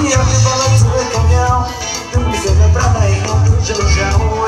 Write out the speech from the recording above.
E a cândva la țără că mi-au, când mi se răbrana ei nu duce-l geamul.